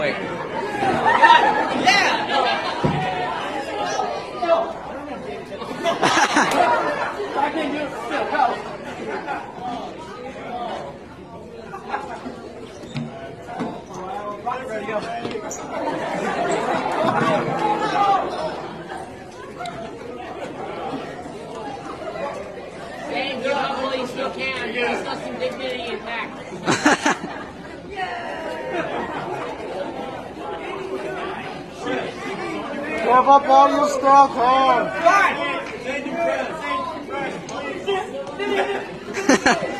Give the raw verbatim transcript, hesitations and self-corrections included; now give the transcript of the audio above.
Wait. Yeah! I can do it still. Go. Ready to go. Dave, give up while you still can. There's still some dignity intact. Give up all your stuff, huh?